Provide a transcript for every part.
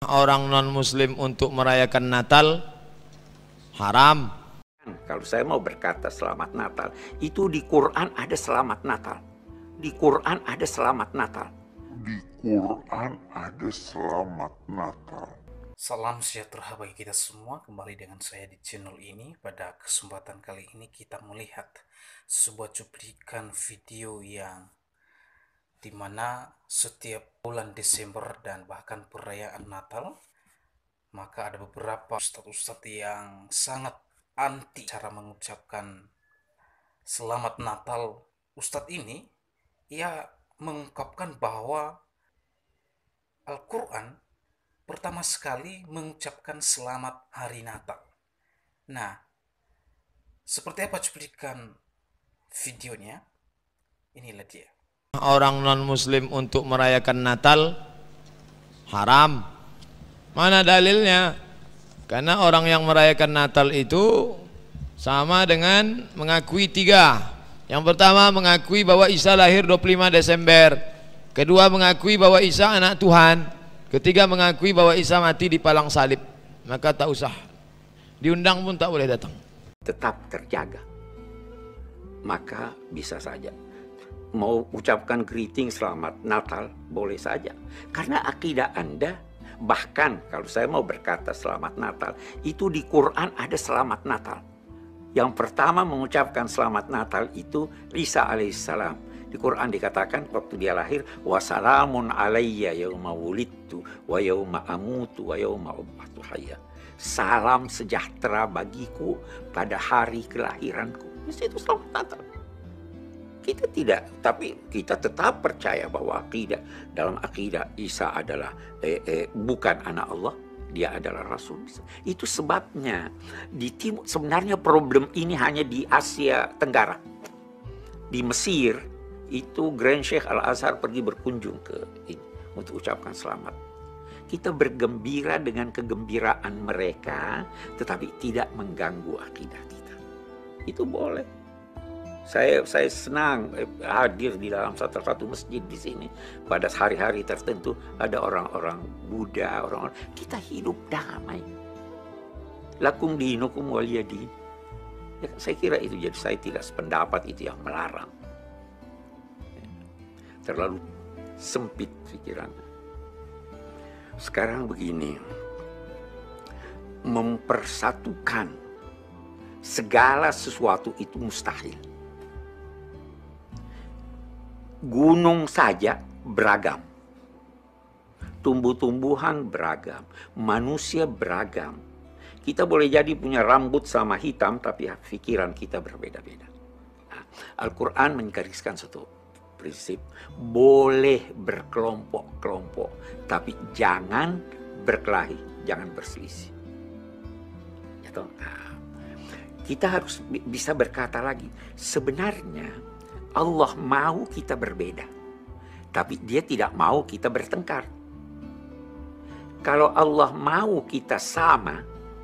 orang non-muslim untuk merayakan Natal haram. Kalau saya mau berkata selamat Natal, itu di Quran ada selamat Natal. Di Quran ada selamat Natal. Di Quran ada selamat Natal. Salam sejahtera bagi kita semua. Kembali dengan saya di channel ini. Pada kesempatan kali ini kita melihat sebuah cuplikan video yang dimana setiap bulan Desember dan bahkan perayaan Natal, maka ada beberapa ustadz-ustadz yang sangat anti cara mengucapkan selamat Natal. Ustadz ini ia mengungkapkan bahwa Al-Quran pertama sekali mengucapkan selamat hari Natal. Nah, seperti apa cuplikan videonya? Inilah dia. Orang non-muslim untuk merayakan Natal haram. Mana dalilnya? Karena orang yang merayakan Natal itu sama dengan mengakui tiga. Yang pertama mengakui bahwa Isa lahir 25 Desember. Kedua mengakui bahwa Isa anak Tuhan. Ketiga mengakui bahwa Isa mati di palang salib. Maka tak usah diundang pun tak boleh datang. Tetap terjaga. Maka bisa saja. Mau ucapkan greeting selamat Natal, boleh saja. Karena akidah Anda, bahkan kalau saya mau berkata selamat Natal, itu di Quran ada selamat Natal. Yang pertama mengucapkan selamat Natal itu Isa alaihissalam. Di Quran dikatakan waktu dia lahir, wassalamun alayya yauma wulidtu wa yauma amutu wa yauma ub'atsu hayya. Salam sejahtera bagiku pada hari kelahiranku. Itu selamat Natal. Kita tidak, tapi kita tetap percaya bahwa dalam akidah Isa adalah bukan anak Allah, dia adalah Rasul. Itu sebabnya di timur, sebenarnya problem ini hanya di Asia Tenggara. Di Mesir itu Grand Sheikh Al-Azhar pergi berkunjung ke ini untuk ucapkan selamat. Kita bergembira dengan kegembiraan mereka, tetapi tidak mengganggu akidah kita. Itu boleh. Saya senang hadir di dalam satu masjid di sini pada hari-hari tertentu ada orang-orang Buddha, orang-orang kita hidup damai. Lakum dinukum waliyadin. Ya, saya kira itu, jadi saya tidak sependapat itu yang melarang. Terlalu sempit pikirannya. Sekarang begini, mempersatukan segala sesuatu itu mustahil. Gunung saja beragam, tumbuh-tumbuhan beragam, manusia beragam. Kita boleh jadi punya rambut sama hitam, tapi pikiran kita berbeda-beda. Nah, Al-Quran menggariskan satu prinsip, boleh berkelompok-kelompok, tapi jangan berkelahi, jangan berselisih. Nah, kita harus bisa berkata lagi, sebenarnya Allah mau kita berbeda, tapi dia tidak mau kita bertengkar. Kalau Allah mau kita sama,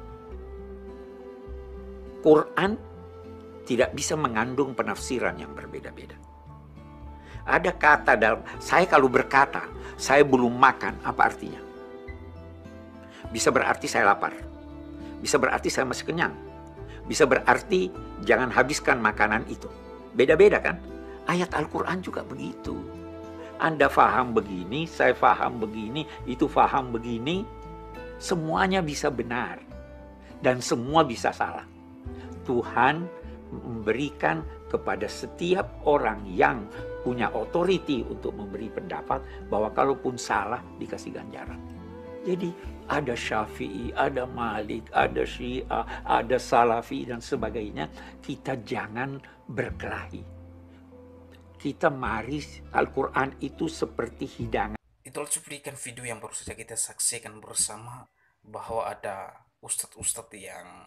Quran tidak bisa mengandung penafsiran yang berbeda-beda. Ada kata dalam, saya kalau berkata, saya belum makan, apa artinya? Bisa berarti saya lapar. Bisa berarti saya masih kenyang. Bisa berarti jangan habiskan makanan itu. Beda-beda kan? Ayat Al-Quran juga begitu. Anda faham begini, saya faham begini, itu faham begini. Semuanya bisa benar. Dan semua bisa salah. Tuhan memberikan kepada setiap orang yang punya otoriti untuk memberi pendapat bahwa kalaupun salah dikasih ganjaran. Jadi ada Syafi'i, ada Malik, ada Syiah, ada Salafi dan sebagainya. Kita jangan berkelahi. Kita mari Al-Quran itu seperti hidangan. Itulah cuplikan video yang baru saja kita saksikan bersama, bahwa ada ustadz-ustadz yang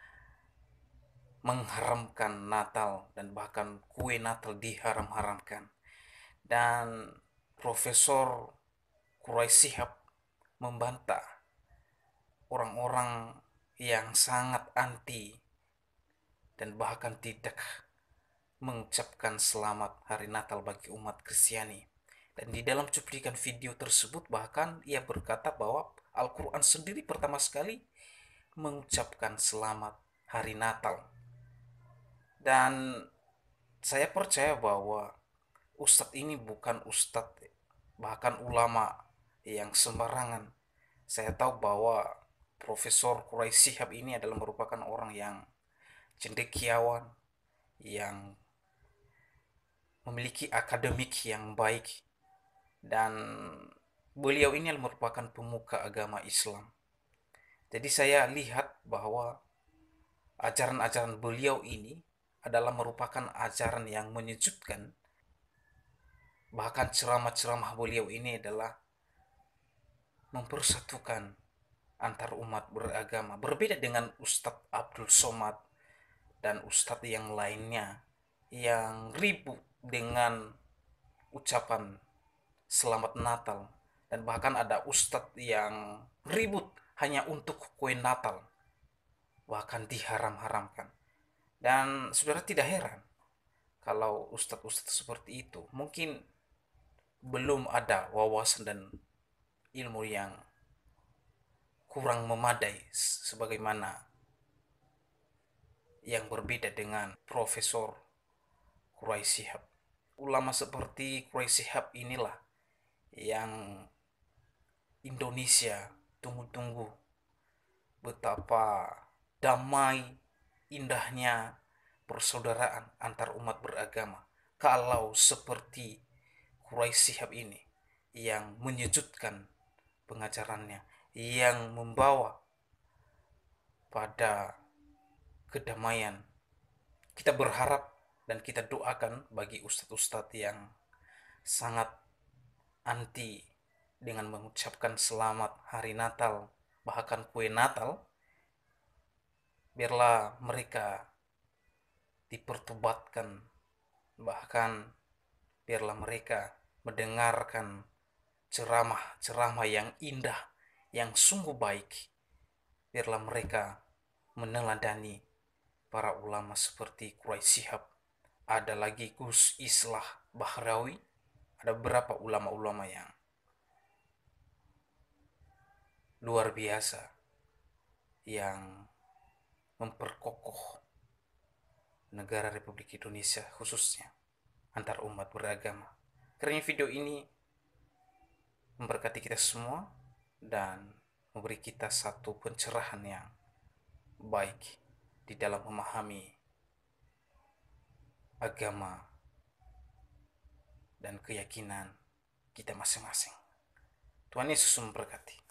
mengharamkan Natal dan bahkan kue Natal diharam-haramkan. Dan Profesor Quraisy Shihab membantah orang-orang yang sangat anti dan bahkan tidak mengucapkan selamat hari Natal bagi umat Kristiani. Dan di dalam cuplikan video tersebut bahkan ia berkata bahwa Al-Quran sendiri pertama sekali mengucapkan selamat hari Natal. Dan saya percaya bahwa ustadz ini bukan ustadz, bahkan ulama yang sembarangan. Saya tahu bahwa Profesor Quraisy Shihab ini adalah merupakan orang yang cendekiawan, yang memiliki akademik yang baik, dan beliau ini merupakan pemuka agama Islam. Jadi saya lihat bahwa ajaran-ajaran beliau ini adalah merupakan ajaran yang menyejukkan. Bahkan ceramah-ceramah beliau ini adalah mempersatukan antar umat beragama. Berbeda dengan Ustadz Abdul Somad dan Ustadz yang lainnya yang ribut dengan ucapan Selamat Natal. Dan bahkan ada Ustadz yang ribut hanya untuk kue Natal, bahkan diharam-haramkan. Dan saudara tidak heran kalau ustadz-ustadz seperti itu mungkin belum ada wawasan dan ilmu yang kurang memadai sebagaimana yang berbeda dengan Profesor Quraisy Shihab. Ulama seperti Quraisy Shihab inilah yang Indonesia tunggu-tunggu. Betapa damai, indahnya persaudaraan antar umat beragama kalau seperti Quraisy Shihab ini yang menyejutkan pengajarannya, yang membawa pada kedamaian. Kita berharap dan kita doakan bagi ustadz-ustadz yang sangat anti dengan mengucapkan selamat hari Natal, bahkan kue Natal, biarlah mereka dipertobatkan, bahkan biarlah mereka mendengarkan ceramah-ceramah yang indah, yang sungguh baik. Biarlah mereka meneladani para ulama seperti Quraisy Shihab. Ada lagi Gus Islah Bahrawi. Ada beberapa ulama-ulama yang luar biasa yang memperkokoh negara Republik Indonesia, khususnya antar umat beragama. Karena video ini memberkati kita semua dan memberi kita satu pencerahan yang baik di dalam memahami agama dan keyakinan kita masing-masing. Tuhan Yesus memberkati.